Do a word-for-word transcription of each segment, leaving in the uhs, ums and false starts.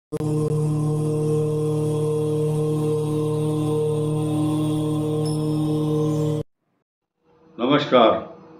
नमस्कार।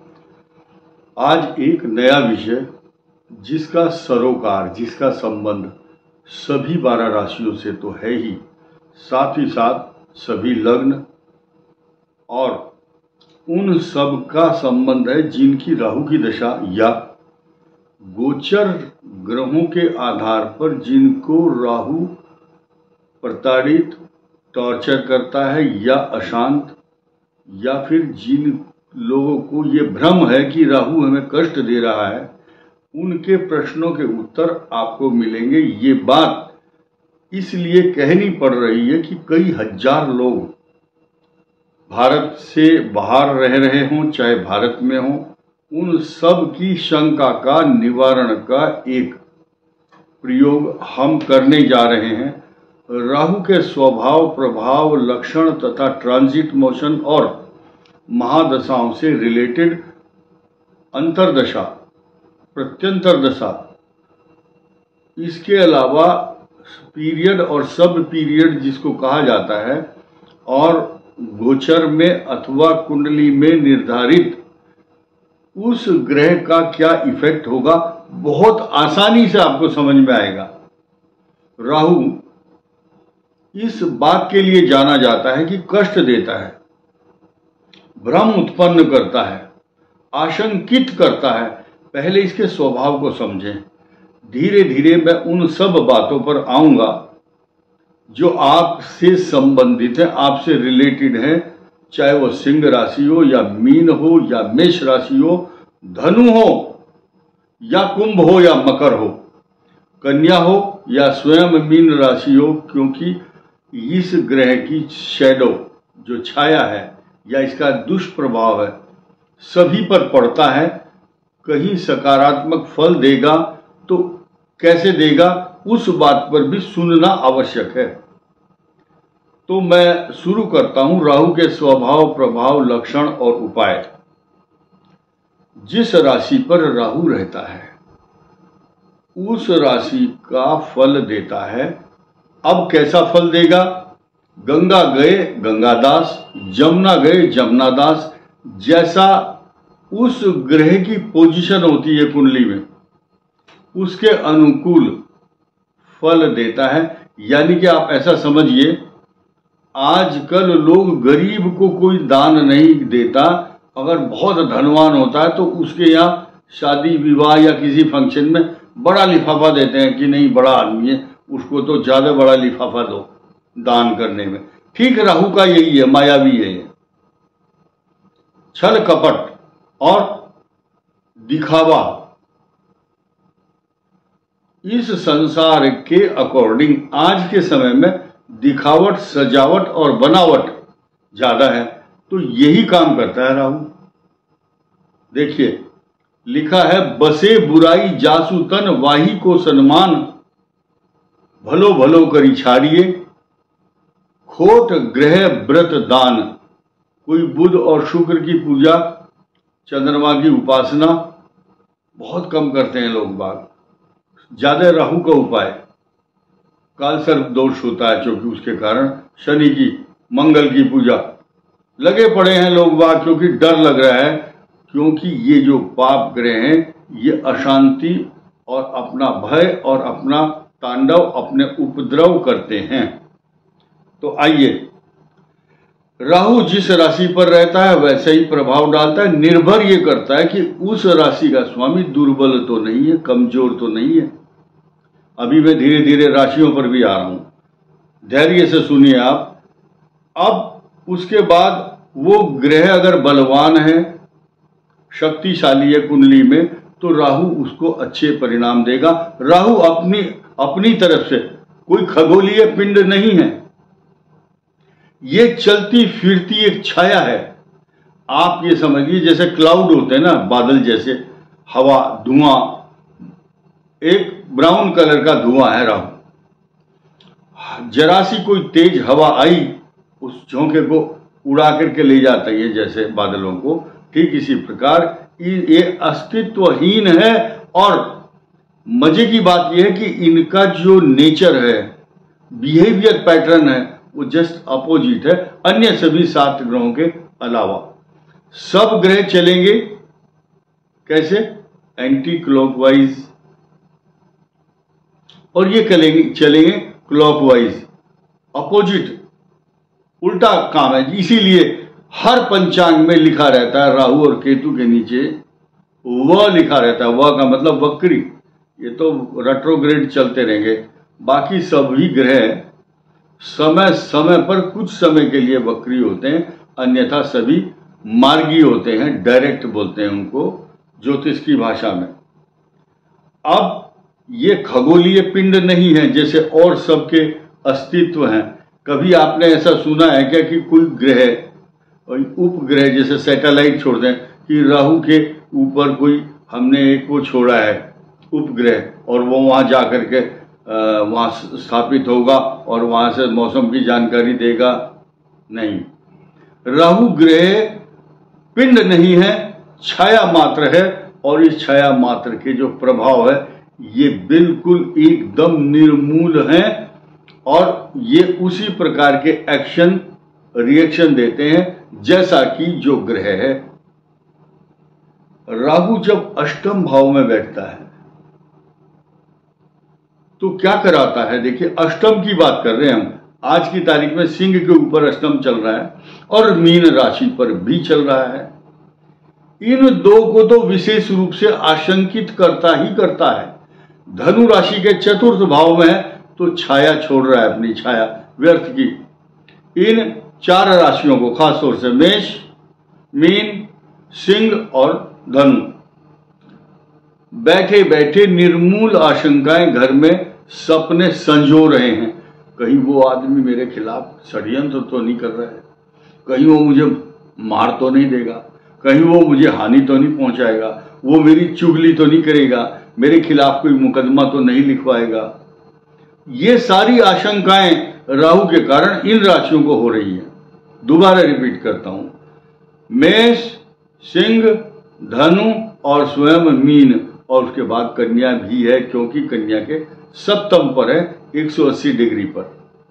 आज एक नया विषय जिसका सरोकार, जिसका संबंध सभी बारह राशियों से तो है ही, साथ ही साथ सभी लग्न और उन सब का संबंध है जिनकी राहु की दशा या गोचर ग्रहों के आधार पर जिनको राहु प्रताड़ित, टॉर्चर करता है या अशांत, या फिर जिन लोगों को ये भ्रम है कि राहु हमें कष्ट दे रहा है, उनके प्रश्नों के उत्तर आपको मिलेंगे। ये बात इसलिए कहनी पड़ रही है कि कई हजार लोग भारत से बाहर रह रहे हों चाहे भारत में हों, उन सब की शंका का निवारण का एक प्रयोग हम करने जा रहे हैं। राहु के स्वभाव, प्रभाव, लक्षण तथा ट्रांजिट मोशन और महादशाओं से रिलेटेड अंतरदशा, प्रत्यंतर दशा, इसके अलावा पीरियड और सब पीरियड जिसको कहा जाता है, और गोचर में अथवा कुंडली में निर्धारित उस ग्रह का क्या इफेक्ट होगा, बहुत आसानी से आपको समझ में आएगा। राहु इस बात के लिए जाना जाता है कि कष्ट देता है, भ्रम उत्पन्न करता है, आशंकित करता है। पहले इसके स्वभाव को समझें, धीरे धीरे मैं उन सब बातों पर आऊंगा जो आपसे संबंधित है, आपसे रिलेटेड है, चाहे वो सिंह राशि हो या मीन हो या मेष राशि हो, धनु हो या कुंभ हो या मकर हो, कन्या हो या स्वयं मीन राशि हो, क्योंकि इस ग्रह की शैडो जो छाया है या इसका दुष्प्रभाव है सभी पर पड़ता है। कहीं सकारात्मक फल देगा तो कैसे देगा, उस बात पर भी सुनना आवश्यक है। तो मैं शुरू करता हूं राहु के स्वभाव, प्रभाव, लक्षण और उपाय। जिस राशि पर राहु रहता है उस राशि का फल देता है। अब कैसा फल देगा? गंगा गए गंगादास, जमुना गए जमुनादास। जैसा उस ग्रह की पोजीशन होती है कुंडली में, उसके अनुकूल फल देता है। यानी कि आप ऐसा समझिए, आजकल लोग गरीब को कोई दान नहीं देता। अगर बहुत धनवान होता है तो उसके यहाँ शादी विवाह या किसी फंक्शन में बड़ा लिफाफा देते हैं कि नहीं, बड़ा आदमी है, उसको तो ज्यादा बड़ा लिफाफा दो दान करने में। ठीक राहु का यही है, मायावी है ये। छल कपट और दिखावा इस संसार के अकॉर्डिंग आज के समय में दिखावट, सजावट और बनावट ज्यादा है, तो यही काम करता है राहु। देखिए लिखा है, बसे बुराई जासु तन वाही को सन्मान, भलो भलो करी छाड़िए खोट ग्रह व्रत दान। कोई बुध और शुक्र की पूजा, चंद्रमा की उपासना बहुत कम करते हैं लोग बाग। ज्यादा राहु का उपाय, काल सर्प दोष होता है क्योंकि उसके कारण शनि की, मंगल की पूजा लगे पड़े हैं लोग बाग, क्योंकि डर लग रहा है, क्योंकि ये जो पाप ग्रह हैं ये अशांति और अपना भय और अपना तांडव, अपने उपद्रव करते हैं। तो आइए, राहु जिस राशि पर रहता है वैसे ही प्रभाव डालता है। निर्भर ये करता है कि उस राशि का स्वामी दुर्बल तो नहीं है, कमजोर तो नहीं है। अभी मैं धीरे धीरे राशियों पर भी आ रहा हूं, धैर्य से सुनिए आप। अब उसके बाद वो ग्रह अगर बलवान है, शक्तिशाली है कुंडली में, तो राहु उसको अच्छे परिणाम देगा। राहु अपनी अपनी तरफ से कोई खगोलीय पिंड नहीं है, ये चलती फिरती एक छाया है। आप ये समझिए जैसे क्लाउड होते हैं ना, बादल जैसे, हवा, धुआं, एक ब्राउन कलर का धुआं है राहु। जरा सी कोई तेज हवा आई, उस झोंके को उड़ा करके ले जाता है जैसे बादलों को। ठीक इसी प्रकार ये अस्तित्वहीन है और मजे की बात यह है कि इनका जो नेचर है, बिहेवियर पैटर्न है, वो जस्ट अपोजिट है अन्य सभी सात ग्रहों के अलावा। सब ग्रह चलेंगे कैसे? एंटी क्लॉकवाइज, और ये चलेंगे चलेंगे क्लॉकवाइज, अपोजिट, उल्टा काम है। इसीलिए हर पंचांग में लिखा रहता है राहु और केतु के नीचे वह लिखा रहता है। वह का मतलब वक्री, ये तो रेट्रोग्रेड चलते रहेंगे। बाकी सभी ग्रह समय समय पर कुछ समय के लिए वक्री होते हैं, अन्यथा सभी मार्गी होते हैं, डायरेक्ट बोलते हैं उनको ज्योतिष की भाषा में। अब ये खगोलीय पिंड नहीं है जैसे और सबके अस्तित्व हैं। कभी आपने ऐसा सुना है क्या कि कोई ग्रह उपग्रह जैसे सैटेलाइट छोड़ते हैं कि राहु के ऊपर कोई हमने एक वो छोड़ा है उपग्रह और वो वहां जा करके वहां स्थापित होगा और वहां से मौसम की जानकारी देगा? नहीं, राहु ग्रह पिंड नहीं है, छाया मात्र है, और इस छाया मात्र के जो प्रभाव है ये बिल्कुल एकदम निर्मूल हैं और ये उसी प्रकार के एक्शन रिएक्शन देते हैं जैसा कि जो ग्रह है। राहु जब अष्टम भाव में बैठता है तो क्या कराता है? देखिए, अष्टम की बात कर रहे हैं हम। आज की तारीख में सिंह के ऊपर अष्टम चल रहा है और मीन राशि पर भी चल रहा है। इन दो को तो विशेष रूप से आशंकित करता ही करता है। धनु राशि के चतुर्थ भाव में है तो छाया छोड़ रहा है, अपनी छाया व्यर्थ की। इन चार राशियों को, खास तौर से मेष, मीन, सिंह और धनु, बैठे बैठे निर्मूल आशंकाएं घर में सपने संजो रहे हैं। कहीं वो आदमी मेरे खिलाफ षड्यंत्र तो नहीं कर रहा है, कहीं वो मुझे मार तो नहीं देगा, कहीं वो मुझे हानि तो नहीं पहुंचाएगा, वो मेरी चुगली तो नहीं करेगा, मेरे खिलाफ कोई मुकदमा तो नहीं लिखवाएगा। ये सारी आशंकाएं राहु के कारण इन राशियों को हो रही हैं। दोबारा रिपीट करता हूं, मेष, सिंह, धनु और स्वयं मीन, और उसके बाद कन्या भी है क्योंकि कन्या के सप्तम पर है एक सौ अस्सी डिग्री पर।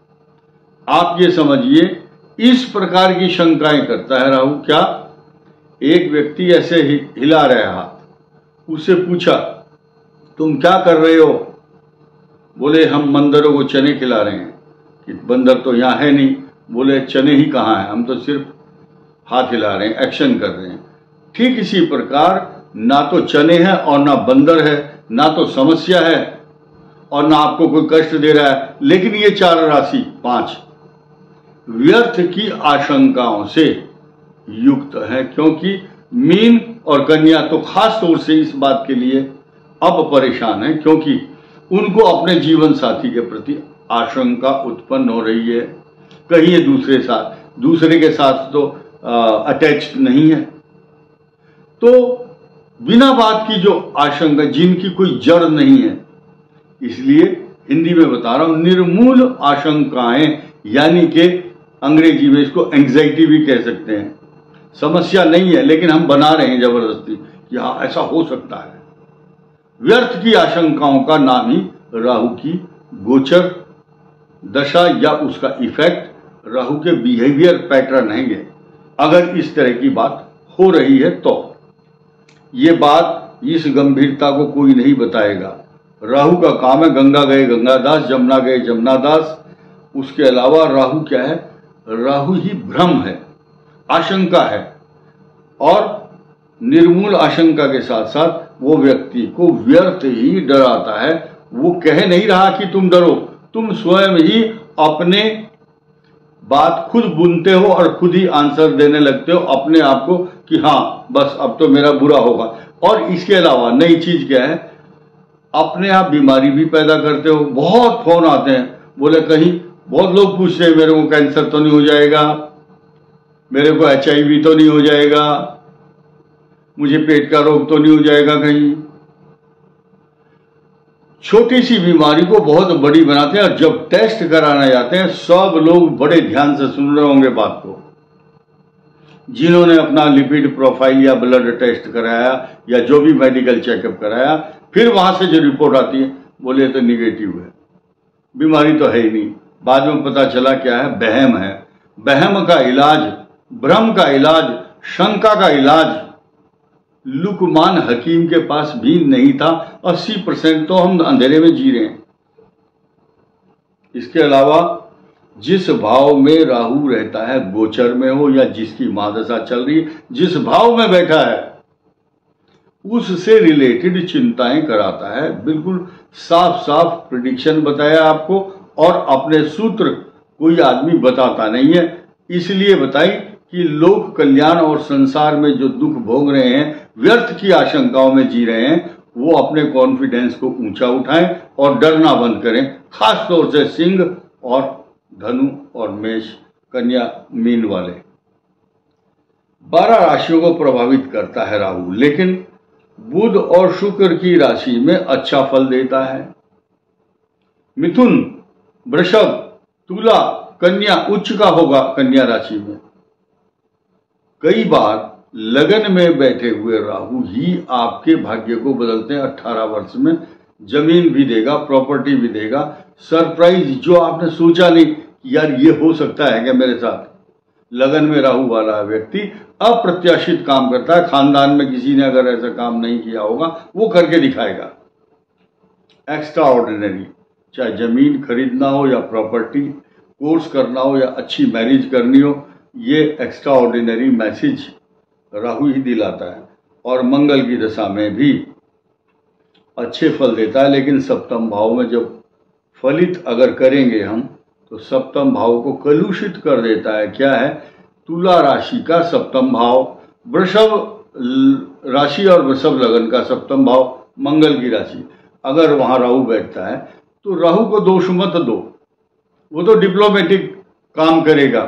आप ये समझिए, इस प्रकार की शंकाएं करता है राहु। क्या? एक व्यक्ति ऐसे ही हिला रहा हाथ, उससे पूछा तुम क्या कर रहे हो? बोले हम बंदरों को चने खिला रहे हैं। कि बंदर तो यहाँ है नहीं। बोले चने ही कहाँ है, हम तो सिर्फ हाथ हिला रहे हैं, एक्शन कर रहे हैं। ठीक इसी प्रकार ना तो चने हैं और ना बंदर है, ना तो समस्या है और ना आपको कोई कष्ट दे रहा है, लेकिन ये चार राशि पांच व्यर्थ की आशंकाओं से युक्त है। क्योंकि मीन और कन्या तो खास तौर से इस बात के लिए अब परेशान है क्योंकि उनको अपने जीवन साथी के प्रति आशंका उत्पन्न हो रही है। कहीं ये दूसरे साथ दूसरे के साथ तो अटैच्ड नहीं है। तो बिना बात की जो आशंका, जिनकी कोई जड़ नहीं है, इसलिए हिंदी में बता रहा हूं, निर्मूल आशंकाएं, यानी कि अंग्रेजी में इसको एंग्जाइटी भी कह सकते हैं। समस्या नहीं है लेकिन हम बना रहे हैं जबरदस्ती कि हाँ ऐसा हो सकता है। व्यर्थ की आशंकाओं का नाम ही राहु की गोचर दशा या उसका इफेक्ट राहु के बिहेवियर पैटर्न है। ये अगर इस तरह की बात हो रही है तो ये बात, इस गंभीरता को कोई नहीं बताएगा। राहु का काम है गंगा गए गंगादास, जमुना गए जमुनादास। उसके अलावा राहु क्या है? राहु ही भ्रम है, आशंका है, और निर्मूल आशंका के साथ साथ वो व्यक्ति को व्यर्थ ही डराता है। वो कह नहीं रहा कि तुम डरो, तुम स्वयं ही अपने बात खुद बुनते हो और खुद ही आंसर देने लगते हो अपने आप को कि हाँ बस अब तो मेरा बुरा होगा। और इसके अलावा नई चीज क्या है? अपने आप बीमारी भी पैदा करते हो। बहुत फोन आते हैं, बोले कहीं बहुत लोग पूछते हैं मेरे को कैंसर तो नहीं हो जाएगा, मेरे को एच आई वी तो नहीं हो जाएगा, मुझे पेट का रोग तो नहीं हो जाएगा। कहीं छोटी सी बीमारी को बहुत बड़ी बनाते हैं और जब टेस्ट कराने जाते हैं सब लोग बड़े ध्यान से सुन रहे होंगे बात को। जिन्होंने अपना लिपिड प्रोफाइल या ब्लड टेस्ट कराया या जो भी मेडिकल चेकअप कराया, फिर वहां से जो रिपोर्ट आती है बोले तो निगेटिव है, बीमारी तो है ही नहीं। बाद में पता चला क्या है, बहम है। बहम का इलाज, भ्रम का इलाज, शंका का इलाज लुकमान हकीम के पास भी नहीं था। अस्सी परसेंट तो हम अंधेरे में जी रहे हैं। इसके अलावा जिस भाव में राहु रहता है, गोचर में हो या जिसकी महादशा चल रही है, जिस भाव में बैठा है उससे रिलेटेड चिंताएं कराता है। बिल्कुल साफ साफ प्रिडिक्शन बताया आपको, और अपने सूत्र कोई आदमी बताता नहीं है। इसलिए बताई कि लोक कल्याण और संसार में जो दुख भोग रहे हैं, व्यर्थ की आशंकाओं में जी रहे हैं, वो अपने कॉन्फिडेंस को ऊंचा उठाएं और डरना बंद करें। खास तौर से सिंह और धनु और मेष, कन्या, मीन वाले। बारह राशियों को प्रभावित करता है राहु, लेकिन बुध और शुक्र की राशि में अच्छा फल देता है। मिथुन, वृषभ, तुला, कन्या उच्च का होगा कन्या राशि में। कई बार लगन में बैठे हुए राहु ही आपके भाग्य को बदलते हैं। अठारह वर्ष में जमीन भी देगा, प्रॉपर्टी भी देगा, सरप्राइज जो आपने सोचा नहीं यार ये हो सकता है क्या मेरे साथ। लगन में राहु वाला व्यक्ति अप्रत्याशित काम करता है। खानदान में किसी ने अगर ऐसा काम नहीं किया होगा वो करके दिखाएगा। एक्स्ट्रा ऑर्डिनरी, चाहे जमीन खरीदना हो या प्रॉपर्टी, कोर्स करना हो या अच्छी मैरिज करनी हो, ये एक्स्ट्रा ऑर्डिनरी मैसेज राहु ही दिलाता है। और मंगल की दशा में भी अच्छे फल देता है, लेकिन सप्तम भाव में जब फलित अगर करेंगे हम तो सप्तम भाव को कलुषित कर देता है। क्या है, तुला राशि का सप्तम भाव, वृषभ राशि और वृषभ लगन का सप्तम भाव मंगल की राशि, अगर वहां राहु बैठता है तो राहु को दोष मत दो, वो तो डिप्लोमेटिक काम करेगा।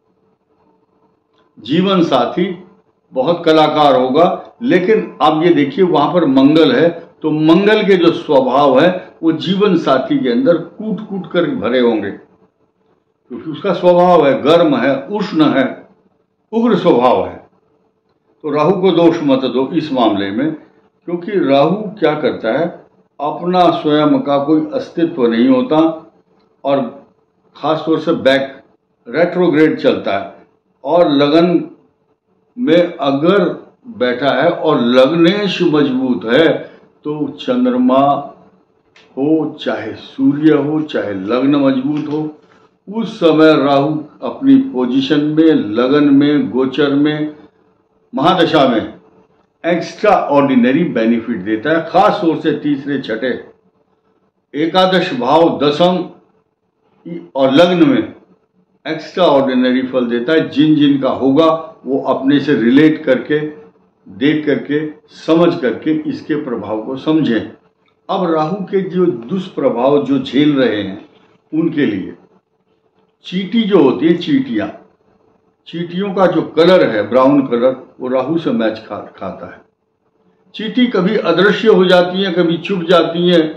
जीवन साथी बहुत कलाकार होगा, लेकिन आप ये देखिए वहां पर मंगल है, तो मंगल के जो स्वभाव है वो जीवन साथी के अंदर कूट कूट कर भरे होंगे, क्योंकि उसका स्वभाव है, गर्म है, उष्ण है, उग्र स्वभाव है। तो राहु को दोष मत दो इस मामले में, क्योंकि राहु क्या करता है, अपना स्वयं का कोई अस्तित्व नहीं होता, और खासतौर से बैक रेट्रोग्रेड चलता है। और लगन में अगर बैठा है और लग्नेश मजबूत है तो चंद्रमा हो, चाहे सूर्य हो, चाहे लग्न मजबूत हो, उस समय राहु अपनी पोजीशन में, लगन में, गोचर में, महादशा में एक्स्ट्रा ऑर्डिनरी बेनिफिट देता है। खास तौर से तीसरे, छठे, एकादश भाव, दसम और लग्न में एक्स्ट्रा ऑर्डिनरी फल देता है। जिन जिन का होगा वो अपने से रिलेट करके, देख करके, समझ करके इसके प्रभाव को समझें। अब राहु के जो दुष्प्रभाव जो झेल रहे हैं उनके लिए चींटी जो होती है, चींटियां, चींटियों का जो कलर है ब्राउन कलर, वो राहु से मैच खा, खाता है। चींटी कभी अदृश्य हो जाती हैं, कभी छुप जाती हैं,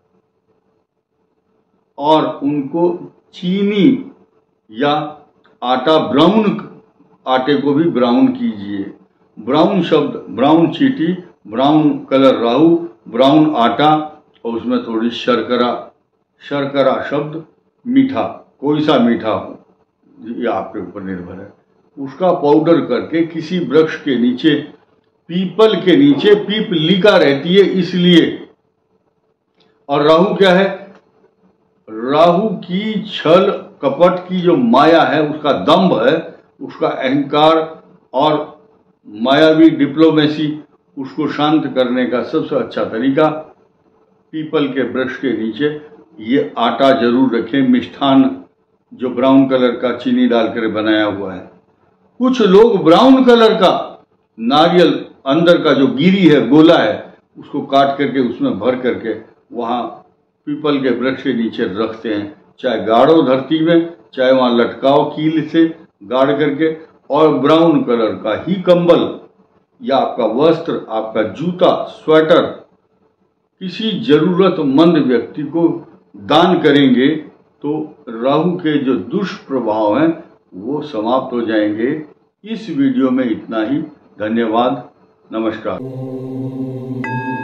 और उनको चीनी या आटा, ब्राउन आटे को भी ब्राउन कीजिए। ब्राउन शब्द, ब्राउन चींटी, ब्राउन कलर राहु, ब्राउन आटा, और उसमें थोड़ी शर्करा। शर्करा शब्द मीठा, कोई सा मीठा हो, ये आपके ऊपर निर्भर है। उसका पाउडर करके किसी वृक्ष के नीचे, पीपल के नीचे, पीपलिका रहती है इसलिए। और राहु क्या है, राहु की छल कपट की जो माया है, उसका दंभ है, उसका अहंकार और मायावी डिप्लोमेसी, उसको शांत करने का सबसे अच्छा तरीका पीपल के वृक्ष के नीचे ये आटा जरूर रखें, मिष्ठान जो ब्राउन कलर का चीनी डालकर बनाया हुआ है। कुछ लोग ब्राउन कलर का नारियल अंदर का जो गिरी है, गोला है, उसको काट करके उसमें भर करके वहाँ पीपल के वृक्ष के नीचे रखते हैं। चाहे गाड़ो धरती में, चाहे वहाँ लटकाओ कील से गाड़ करके, और ब्राउन कलर का ही कंबल या आपका वस्त्र, आपका जूता, स्वेटर किसी जरूरतमंद व्यक्ति को दान करेंगे तो राहु के जो दुष्प्रभाव हैं वो समाप्त हो जाएंगे। इस वीडियो में इतना ही। धन्यवाद, नमस्कार।